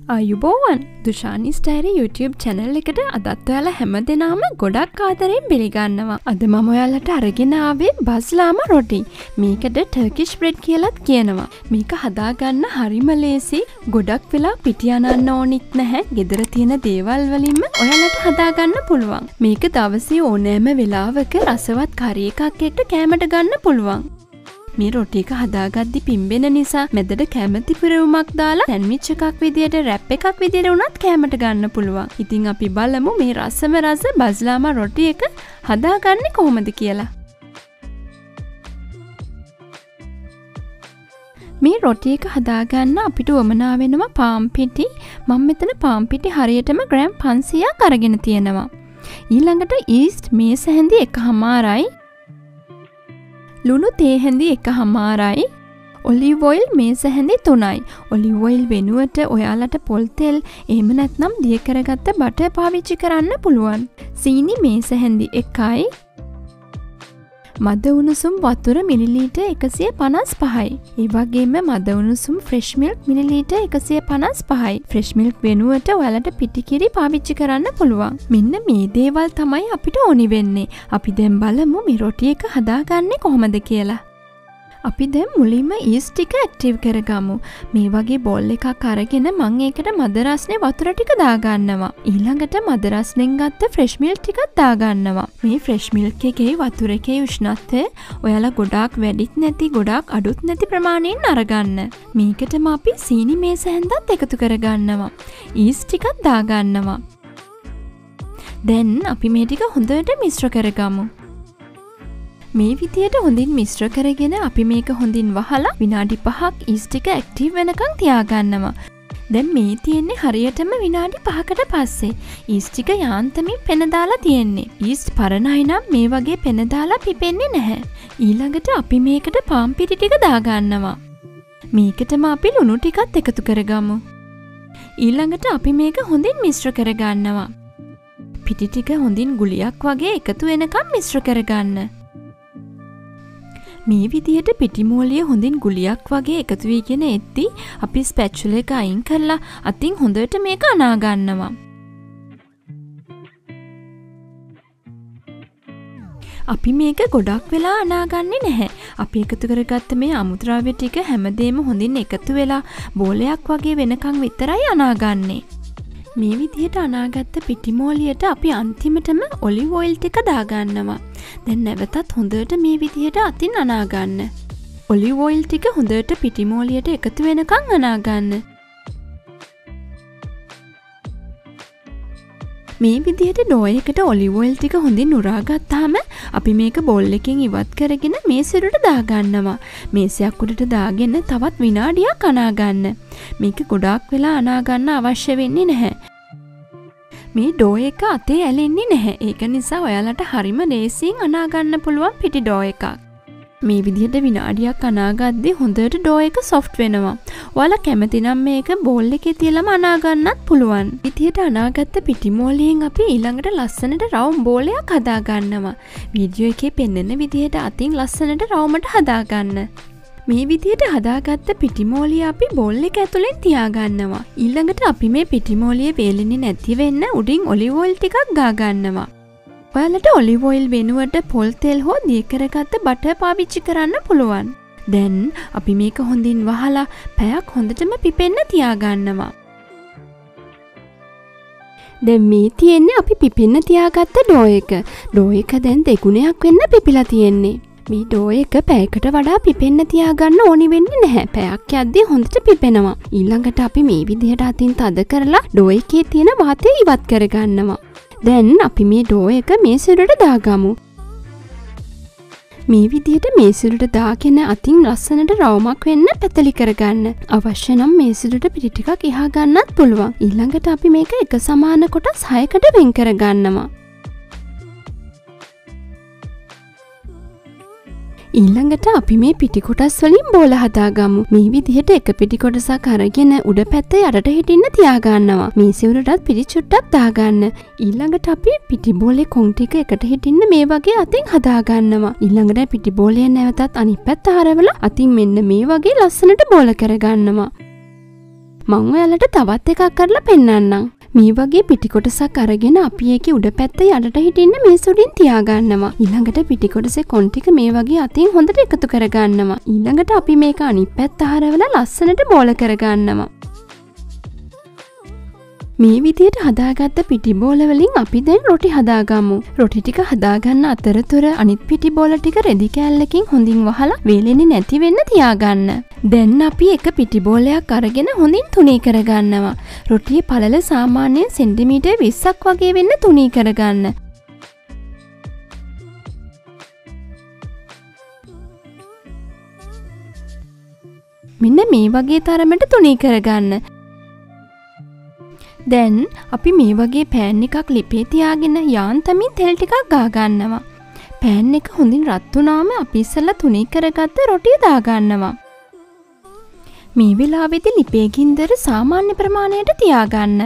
අයුබෝවන් දුෂානිස්ඩයරි YouTube channel එකට අදත් ඔයාලා හැමදෙනාම ගොඩක් ආදරෙන් පිළිගන්නවා. අද මම ඔයාලට අරගෙන ආවේ බස්ලාමා රොටි. මේකට Turkish bread කියලාත් කියනවා. මේක හදාගන්න හරිම ලේසි. ගොඩක් වෙලා පිටි අනන්න ඕනිත් නැහැ. ගෙදර තියෙන දේවල් වලින්ම ඔයාලට හදාගන්න පුළුවන්. මේක දවසේ ඕනෑම වෙලාවක රසවත් කරි එකක් එක්ක කෑමට ගන්න පුළුවන්. මේ රොටි එක හදාගද්දි පිම්බෙන නිසා මැදට කැමති පුරවුමක් දාලා සෑන්ඩ්විච් එකක් විදියට රැප් එකක් විදියට උනත් කෑමට ගන්න පුළුවන්. ඉතින් අපි බලමු මේ රසම රස බස්ලාමා රොටි එක හදාගන්නේ කොහොමද කියලා. මේ රොටි එක හදාගන්න අපිට වමනා වෙනවා පාන් පිටි. මම මෙතන පාන් පිටි හරියටම ග්‍රෑම් 500ක් අරගෙන තියෙනවා. ඊළඟට yeast මේස හැඳි 1/2යි. ලුණු තේ හැඳි 1/2යි. ඔලිව් ඔයිල් මේස හැඳි 3යි. ඔලිව් ඔයිල් වෙනුවට ඔයාලට පොල් තෙල් එහෙම නැත්නම් දිය කරගත්ත බටර් පාවිච්චි කරන්න පුළුවන්. සීනි මේස හැඳි 1යි. මද උණුසුම් වතුර මිලිලීටර් 155යි. ඒ වගේම මද උණුසුම් ෆ්‍රෙෂ් මිල්ක් මිලිලීටර් 155යි. ෆ්‍රෙෂ් මිල්ක් වෙනුවට ඔයාලට පිටිකිරි පාවිච්චි කරන්න පුළුවන්. මෙන්න මේ දේවල් තමයි අපිට ඕනි වෙන්නේ. අපි දැන් බලමු මේ රොටි එක හදාගන්නේ කොහොමද කියලා. අපි දැන් මුලින්ම yeast ටික ඇක්ටිව් කරගමු. මේ වගේ බෝල් එකක් අරගෙන මම ඒකට මද රස්නේ වතුර ටික දාගන්නවා. ඊළඟට මද රස්නෙන් ගත්ත ෆ්‍රෙෂ් මිල්ක් ටිකක් දාගන්නවා. මේ ෆ්‍රෙෂ් මිල්ක් එකේ වතුර එකේ උෂ්ණත්වය ඔයාලා ගොඩාක් වැඩිත් නැති ගොඩාක් අඩුත් නැති ප්‍රමාණයෙන් අරගන්න. මේකටම අපි සීනි මේස හැන්දත් එකතු කරගන්නවා. yeast ටිකක් දාගන්නවා. දැන් අපි මේ ටික හොඳට මිශ්‍ර කරගමු. මේ විදියට හොඳින් මිශ්‍ර කරගෙන අපි මේක හොඳින් වහලා විනාඩි 5ක් yeast එක ඇක්ටිව් වෙනකන් තියාගන්නවා. දැන් මේ තියෙන්නේ හරියටම විනාඩි 5කට පස්සේ. yeast එක යාන්තමින් පෙන දාලා තියෙන්නේ. yeast පරණයි නම් මේ වගේ පෙන දාලා පිපෙන්නේ නැහැ. ඊළඟට අපි මේකට පාන් පිටි ටික දාගන්නවා. මේකටම අපි ලුණු ටිකත් එකතු කරගමු. ඊළඟට අපි මේක හොඳින් මිශ්‍ර කරගන්නවා. පිටි ටික හොඳින් ගුලියක් වගේ එකතු වෙනකන් මිශ්‍ර කරගන්න. මේ විදිහට පිටිමෝලිය හොඳින් ගුලියක් වගේ එකතු වීගෙන එද්දී අපි ස්පැචුලා එක අයින් කරලා අතින් හොඳට මේක අනා ගන්නවා. අපි මේක ගොඩක් වෙලා අනාගන්නේ නැහැ. අපි එකතු කරගත්ත මේ අමුද්‍රව්‍ය ටික හැමදේම හොඳින් එකතු වෙලා බෝලයක් වගේ වෙනකන් විතරයි අනාගන්නේ. මේ විදිහට අනාගත්ත පිටිමෝලියට අපි අන්තිමටම ඔලිව් ඔයිල් ටික දාගන්නවා. දැන් නැවතත් හොඳට මේ විදිහට අතින් අනාගන්න. ඔලිව් ඔයිල් ටික හොඳට පිටිමෝලියට එකතු වෙනකන් අනාගන්න. මේ විදිහට ඩෝ එකට ඔලිව් ඔයිල් ටික හොඳින් උරා ගත්තාම අපි මේක බෝල් එකකින් ඉවත් කරගෙන මේසෙට දාගන්නවා. මේසයක් උඩට දාගෙන තවත් විනාඩියක් අනාගන්න. මේක ගොඩාක් වෙලා අනාගන්න අවශ්‍ය වෙන්නේ නැහැ. මේ ඩෝ එක අතේ ඇලෙන්නේ නැහැ. ඒක නිසා ඔයාලට හරිම ලේසියෙන් අනාගන්න පුළුවන් පිටි ඩෝ එකක්. මේ විදිහට විනාඩියක් අනාගද්දී හොඳට ඩෝ එක සොෆ්ට් වෙනවා. ඔයාලා කැමති නම් මේක බෝල් එකේ තියලාම අනාගන්නත් පුළුවන්. විදිහට අනාගත්ත පිටිමෝලියෙන් අපි ඊළඟට ලස්සනට රවුම් බෝලයක් හදාගන්නවා. වීඩියෝ එකේ පෙන්වන විදිහට අතින් ලස්සනට රවුමට හදාගන්න. මේ විදිහට හදාගත්ත පිටිමෝලිය අපි බෝල් එක ඇතුලෙන් තියාගන්නවා. ඊළඟට අපි මේ පිටිමෝලිය වේලෙන්නේ නැති වෙන්න උඩින් ඔලිව් ඔයිල් ටිකක් ගාගන්නවා. ඔයාලට ඔලිව් ඔයිල් වෙනුවට පොල් තෙල් හෝ දිය කරගත්ත බටර් පාවිච්චි කරන්න පුළුවන්. දැන් අපි මේක හොඳින් වහලා පැයක් හොඳටම පිපෙන්න තියාගන්නවා. දැන් මේ තියෙන්නේ අපි පිපෙන්න තියාගත්ත ඩෝ එක. ඩෝ එක දැන් දෙගුණයක් වෙන්න පිපිලා තියෙන්නේ. මේ ඩෝ එක පැයකට වඩා පිපෙන්න තියාගන්න ඕනි වෙන්නේ නැහැ. පැයක් යද්දී හොඳට පිපෙනවා. ඊළඟට අපි මේ විදිහට අතින් තද කරලා ඩෝ එකේ තියෙන වාතය ඉවත් කරගන්නවා. දැන් අපි මේ ඩෝ එක මේසෙට දාගමු. මේ විදිහට මේසෙට දාගෙන අතින් ලස්සනට රවුමක් වෙන්න පැතලි කරගන්න. අවශ්‍ය නම් මේසෙට පිටි ටිකක් එහා ගන්නත් පුළුවන්. ඊළඟට අපි මේක එක සමාන කොටස් 6කට වෙන් කරගන්නවා. ඊළඟට අපි මේ පිටි කොටස් වලින් බෝල හදාගමු. මේ විදිහට එක පිටි කොටසක් අරගෙන උඩ පැත්ත යටට හිටින්න තියාගන්නවා. මේසෙ උඩටත් පිටි චුට්ටක් දාගන්න. ඊළඟට අපි පිටි බෝලේ කොන් ටික එකට හිටින්න මේ වගේ අතින් හදාගන්නවා. ඊළඟට පිටි බෝලේ නැවතත් අනිත් පැත්ත හරවලා අතින් මෙන්න මේ වගේ ලස්සනට බෝල කරගන්නවා. මම ඔයාලට තවත් එකක් කරලා පෙන්නන්නම්. මේ වගේ පිටි කොටසක් අරගෙන අපි ඒකේ උඩ පැත්ත යටට හිටින්න මේ සුඩින් තියාගන්නවා. ඊළඟට පිටි කොටසේ කොන් ටික මේ වගේ අතින් හොඳට එකතු කරගන්නවා. ඊළඟට අපි මේක අනිත් පැත්ත හරවලා ලස්සනට බෝල කරගන්නවා. මේ විදියට හදාගත්ත පිටි බෝල වලින් අපි දැන් රොටි හදාගමු. රොටි ටික හදාගන්න අතරතුර අනිත් පිටි බෝල ටික රෙදි කෑල්ලකින් හොඳින් වහලා වේලෙන්නේ නැති වෙන්න තියාගන්න. දැන් අපි එක පිටි බෝලයක් අරගෙන හොඳින් තුනී කරගන්නවා. රොටියේ පළල සාමාන්‍යයෙන් සෙන්ටිමීටර් 20ක් වගේ වෙන්න තුනී කරගන්න. මෙන්න මේ වගේ තරමට තුනී කරගන්න. දැන් අපි මේ වගේ පෑන් එකක් ලිපේ තියාගෙන යාන්තමින් තෙල් ටිකක් ගා ගන්නවා. පෑන් එක හොඳින් රත් වුණාම අපි ඉස්සෙල්ලා තුනී කරගත්ත රොටිය දා ගන්නවා. මේ වෙලාවේදී ලිපේ ගින්දර සාමාන්‍ය ප්‍රමාණයට තියාගන්න.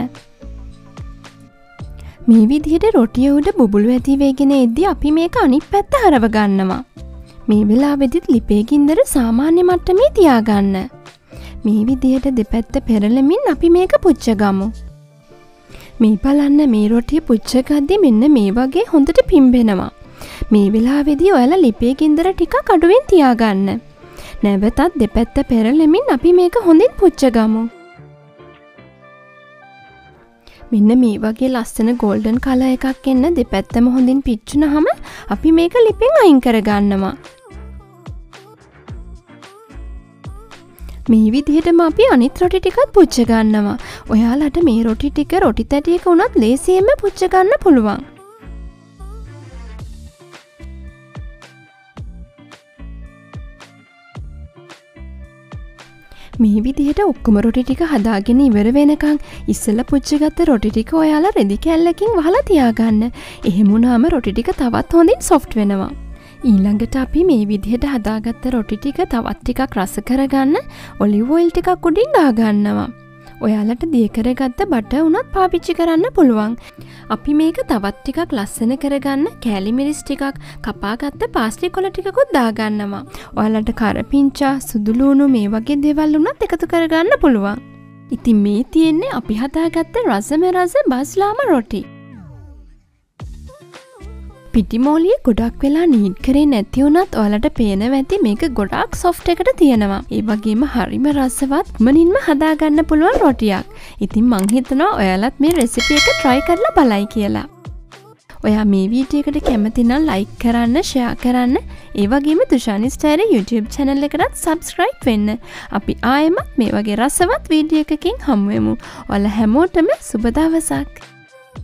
මේ විදිහට රොටිය උඩ බුබුලු ඇති වෙගෙන එද්දී අපි මේක අනිත් පැත්ත හරව ගන්නවා. මේ වෙලාවේදී ලිපේ ගින්දර සාමාන්‍ය මට්ටමේ තියාගන්න. මේ විදිහට දෙපැත්ත පෙරලමින් අපි මේක පුච්ච ගමු. මේ බලන්න මේ රොටිය පුච්ච ගද්දි මෙන්න මේ වගේ හොඳට පිම්බෙනවා. මේ වෙලාවේදී ඔයාලා ලිපේ ගින්දර ටිකක් අඩුවෙන් තියාගන්න. නැවතත් දෙපැත්ත පෙරලෙමින් අපි මේක හොඳින් පුච්ච ගමු. මෙන්න මේ වගේ ලස්සන ගෝල්ඩන් කලර් එකක් එන්න දෙපැත්තම හොඳින් පිච්චුනහම අපි මේක ලිපෙන් අයින් කරගන්නවා. මේ විදිහටම අපි අනිත් රොටි ටිකත් පුච්ච ගන්නවා. ඔයාලට මේ රොටි ටික රොටි තැටියක උනත් ලේසියෙන්ම පුච්ච ගන්න පුළුවන්. මේ විදිහට ඔක්කොම රොටි ටික හදාගෙන ඉවර වෙනකන් ඉස්සෙල්ලා පුච්චගත්ත රොටි ටික ඔයාලා රෙදි කැල්ලකින් වහලා තියාගන්න. එහෙම වුණාම රොටි ටික තවත් හොඳින් සොෆ්ට් වෙනවා. ඊළඟට අපි මේ විදිහට හදාගත්ත රොටි ටික තවත් ටිකක් රස කරගන්න ඔලිව් ඔයිල් ටිකක් උඩින් ගා ගන්නවා. ඔයාලට දිය කරගත්ත බටර් උනත් පාවිච්චි කරන්න පුළුවන්. අපි මේක තවත් ටිකක් ලස්සන කරගන්න කෑලි මිරිස් ටිකක් කපාගත්ත පාස්ලි කොළ ටිකකුත් දා ගන්නවා. ඔයාලට කරපිංචා සුදු ලුණු මේ වගේ දේවල් උනත් එකතු කරගන්න පුළුවන්. ඉතින් මේ තියෙන්නේ අපි හදාගත්ත රසම රස බස්ලාම රොටි. පිටිමෝලිය ගොඩක් වෙලා නීඩ් කරේ නැති වුණත් ඔයාලට පේනවා ඇති මේක ගොඩක් සොෆ්ට් එකට තියෙනවා. ඒ වගේම හරිම රසවත් මනින්ම හදාගන්න පුළුවන් රොටියක්. ඉතින් මං හිතනවා ඔයාලත් මේ රෙසිපි එක try කරලා බලයි කියලා. ඔයා මේ වීඩියෝ එකට කැමති නම් like කරන්න, share කරන්න. ඒ වගේම Dushanisdiary YouTube channel එකටත් subscribe වෙන්න. අපි ආයෙමත් මේ වගේ රසවත් වීඩියෝ එකකින් හමු වෙමු. ඔයාලා හැමෝටම සුබ දවසක්.